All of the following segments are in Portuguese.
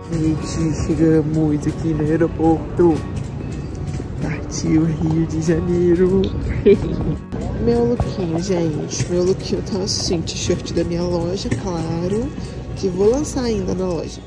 Gente, chegamos aqui no aeroporto. Partiu Rio de Janeiro. Meu lookinho, gente. Meu lookinho tá assim, t-shirt da minha loja, claro. Que vou lançar ainda na loja.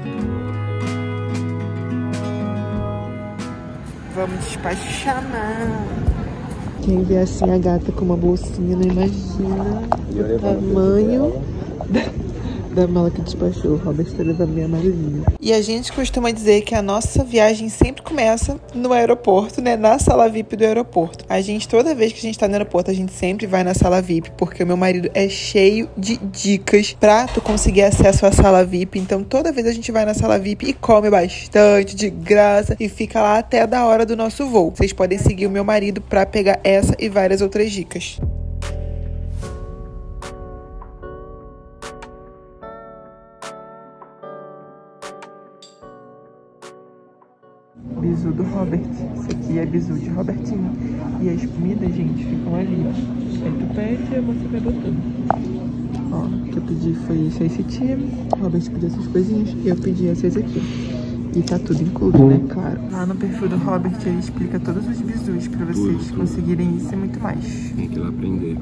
Vamos despachar. Quem vê assim a gata com uma bolsinha não imagina o tamanho da mala que despachou. O Robert tá levando minha malinha. E a gente costuma dizer que a nossa viagem sempre começa no aeroporto, né? Na sala VIP do aeroporto. Toda vez que a gente tá no aeroporto, a gente sempre vai na sala VIP, porque o meu marido é cheio de dicas pra tu conseguir acesso à sala VIP. Então, toda vez a gente vai na sala VIP e come bastante, de graça, e fica lá até da hora do nosso voo. Vocês podem seguir o meu marido pra pegar essa e várias outras dicas. Bizu do Robert. Esse aqui é bizu de Robertinho. E as comidas, gente, ficam ali. Aí tu pede e a moça vai botando. Ó, o que eu pedi foi esse time. O Robert pediu essas coisinhas e eu pedi essas aqui. E tá tudo incluído, né? Claro. Lá no perfil do Robert ele explica todos os bizus pra vocês conseguirem isso e muito mais. Tem que ir lá aprender.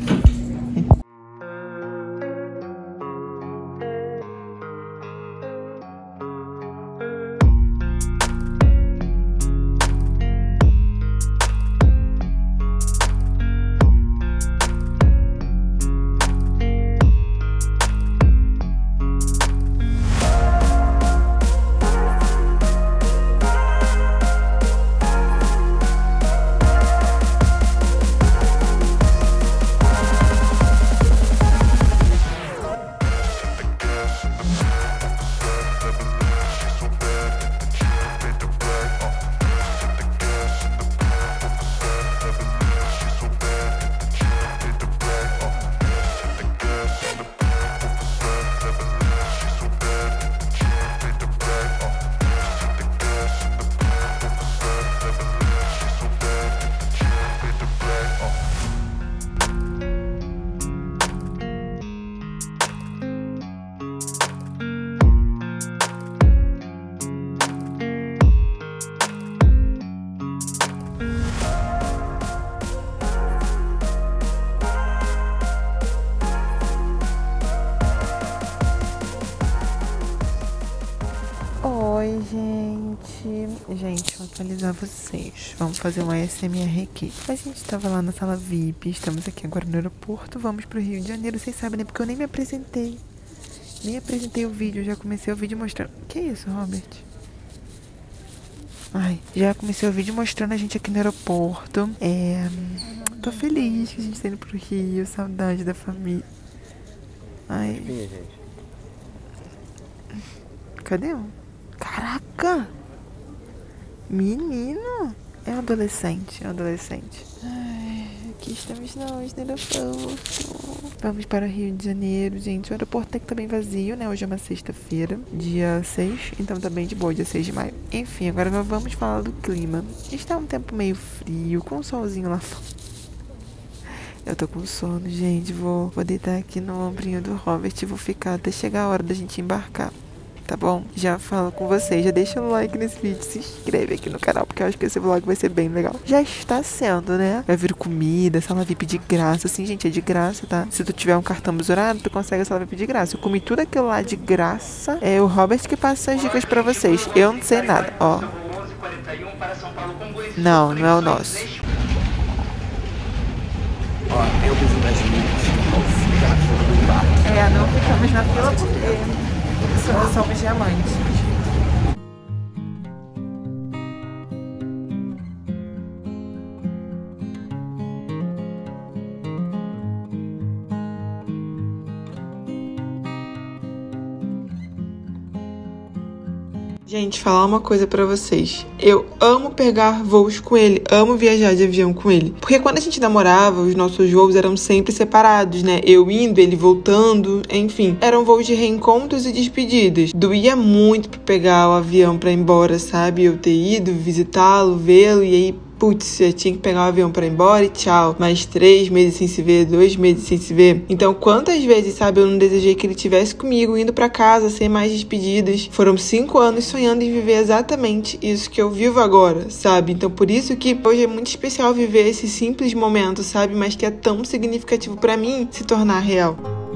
Oi, gente, vou atualizar vocês. Vamos fazer uma ASMR aqui. A gente tava lá na sala VIP, estamos aqui agora no aeroporto, vamos pro Rio de Janeiro. Vocês sabem, né? Porque eu nem me apresentei. Nem apresentei o vídeo, já comecei o vídeo mostrando... Que isso, Robert? Ai, já comecei o vídeo mostrando a gente aqui no aeroporto. Tô feliz que a gente tá indo pro Rio, saudade da família. Ai. Cadê um? Caraca! Menino! É um adolescente, Ai, aqui estamos nós no aeroporto. Vamos para o Rio de Janeiro, gente. O aeroporto tem que estar bem vazio, né? Hoje é uma sexta-feira, dia 6, então tá bem de boa, dia 6 de maio. Enfim, agora vamos falar do clima. Está um tempo meio frio, com um solzinho lá fora. Eu tô com sono, gente. Vou deitar aqui no ombrinho do Robert e vou ficar até chegar a hora da gente embarcar. Tá bom? Já falo com vocês, já deixa o like nesse vídeo, se inscreve aqui no canal, porque eu acho que esse vlog vai ser bem legal. Já está sendo, né? Vai vir comida, sala VIP de graça, assim, gente, é de graça, tá? Se tu tiver um cartão mesurado, tu consegue a sala VIP de graça. Eu comi tudo aquilo lá de graça. É o Robert que passa as dicas pra vocês. Eu não sei nada, ó. Não é o nosso. Ó, tem o bizu das milhas. Não ficamos na fila porque somos diamantes. Gente, falar uma coisa pra vocês. Eu amo pegar voos com ele, amo viajar de avião com ele. Porque quando a gente namorava, os nossos voos eram sempre separados, né? Eu indo, ele voltando, enfim. Eram voos de reencontros e despedidas. Doía muito pra pegar o avião pra ir embora, sabe? Eu ter ido visitá-lo, vê-lo e aí putz, eu tinha que pegar um avião pra ir embora e tchau. Mais 3 meses sem se ver, 2 meses sem se ver. Então, quantas vezes, sabe, eu não desejei que ele estivesse comigo, indo pra casa, sem mais despedidas. Foram 5 anos sonhando em viver exatamente isso que eu vivo agora, sabe? Então, por isso que hoje é muito especial viver esse simples momento, sabe? Mas que é tão significativo pra mim se tornar real.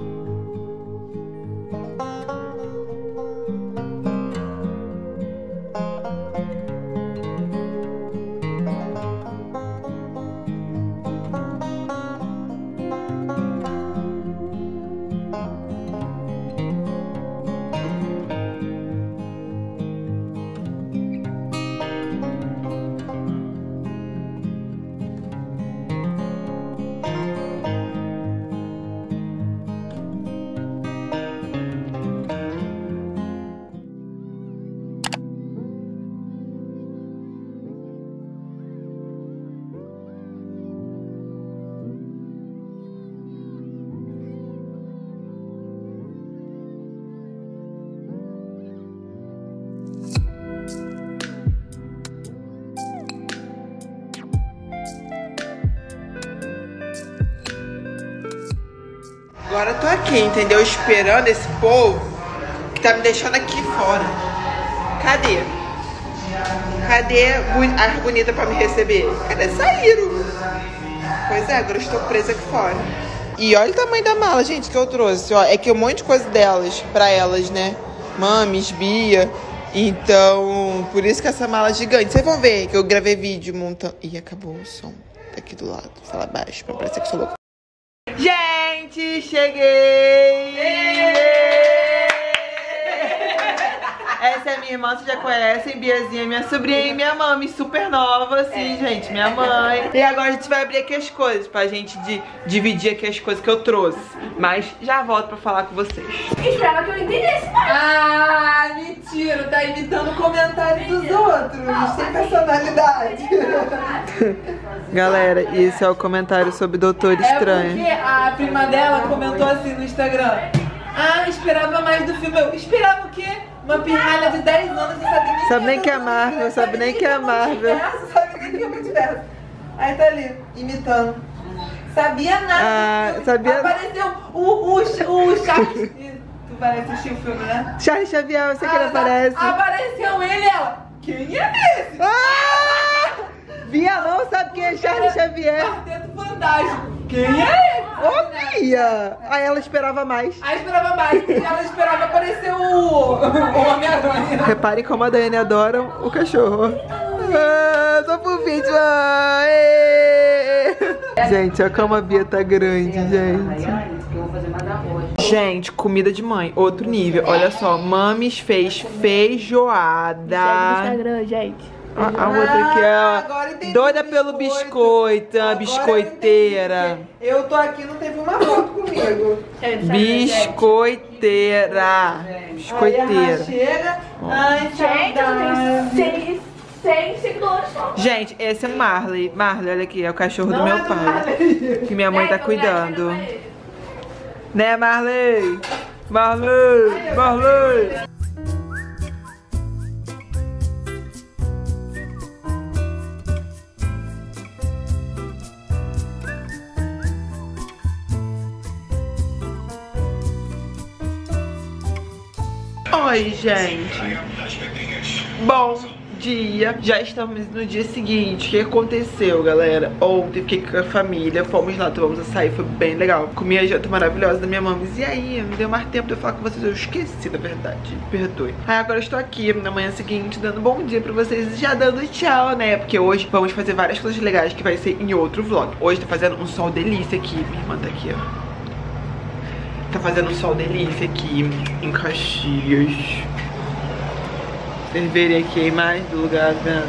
Agora eu tô aqui, entendeu? Esperando esse povo que tá me deixando aqui fora. Cadê? Cadê as bonitas pra me receber? Cadê? Saíram. Pois é, agora eu estou presa aqui fora. E olha o tamanho da mala, gente, que eu trouxe. Ó, é que um monte de coisa delas, pra elas, né? Mames, Bia. Então, por isso que essa mala é gigante. Vocês vão ver que eu gravei vídeo montando. Ih, acabou o som. Tá aqui do lado. Fala baixo, pra parecer que eu sou louca. Gente, cheguei! Essa é a minha irmã, vocês já conhecem, Biazinha, minha sobrinha e minha mãe, super nova, assim, gente, minha mãe. E agora a gente vai abrir aqui as coisas, pra gente dividir aqui as coisas que eu trouxe. Mas já volto pra falar com vocês. Esperava que eu entendesse mais. Ah, mentira, tá imitando o comentário dos outros, sem personalidade. Galera, esse é o comentário sobre Doutor Estranho. Porque a prima dela comentou assim no Instagram: ah, esperava mais do filme. Eu esperava o quê? Uma pirralha de 10 anos e sabe nem que é Marvel, sabe nem que é Marvel. Sabe nem que é multiverso. Aí tá ali, imitando. Sabia nada. Ah, sabia. Apareceu o Charles. Tu parece assistir o filme, né? Charles Xavier, eu sei que ele aparece. Apareceu ele e ela: quem é esse? Ah! Bia não sabe quem é Charles Xavier. Quarteto Fantástico. Quem é esse? Ô, Bia! Aí ela esperava mais. Aí esperava mais, porque ela esperava aparecer o Homem-Aranha. Reparem como a Daiane adora o cachorro. Ah, só por vídeo. Gente, olha como a Bia tá grande, gente. Gente, comida de mãe, outro nível. Olha só, Mames fez feijoada. Segue no Instagram, gente. A outra aqui é doida pelo biscoito, a biscoiteira. Eu tô aqui, não teve uma foto comigo. Biscoiteira. Biscoiteira. Chega. Ai, Gente, eu tenho 100 seguidores só. Gente, esse é o Marley. Marley, olha aqui, é o cachorro do meu pai. Que minha mãe tá cuidando. Né, Marley? Marley! Marley! Oi, gente. Bom dia. Já estamos no dia seguinte. O que aconteceu, galera? Ontem fiquei com a família, fomos lá, tomamos açaí, foi bem legal. Comi a janta maravilhosa da minha mãe. E aí, não deu mais tempo de eu falar com vocês, eu esqueci, da verdade. Perdoe. Aí agora eu estou aqui na manhã seguinte, dando bom dia pra vocês e já dando tchau, né? Porque hoje vamos fazer várias coisas legais que vai ser em outro vlog. Hoje tá fazendo um sol delícia aqui. Minha irmã tá aqui, ó. Tá fazendo um sol delícia aqui em Caxias. Vocês verem aqui a imagem do lugar, vendo?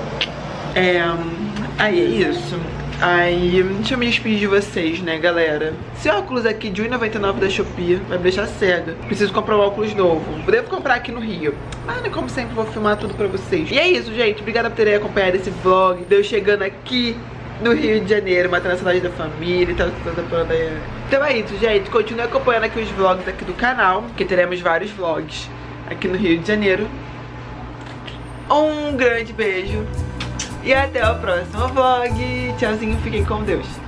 Aí é isso. Aí, deixa eu me despedir de vocês, né, galera? Esse óculos aqui de R$1,99 da Shopee vai me deixar cega. Preciso comprar um óculos novo. Devo comprar aqui no Rio. Mas, né, como sempre, vou filmar tudo pra vocês. E é isso, gente. Obrigada por terem acompanhado esse vlog. Deu chegando aqui no Rio de Janeiro, matando a saudade da família e tal, Então é isso, gente. Continue acompanhando aqui os vlogs aqui do canal, que teremos vários vlogs aqui no Rio de Janeiro. Um grande beijo E até o próximo vlog. Tchauzinho, fiquem com Deus.